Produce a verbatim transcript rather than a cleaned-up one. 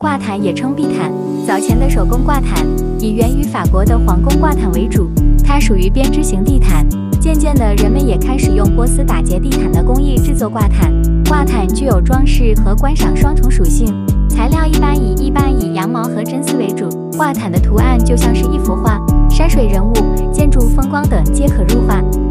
挂毯也称壁毯。早前的手工挂毯以源于法国的皇宫挂毯为主，它属于编织型地毯。渐渐的，人们也开始用波斯打结地毯的工艺制作挂毯。挂毯具有装饰和观赏双重属性，材料一般以一般以羊毛和真丝为主。挂毯的图案就像是一幅画，山水人物、建筑风光等皆可入画。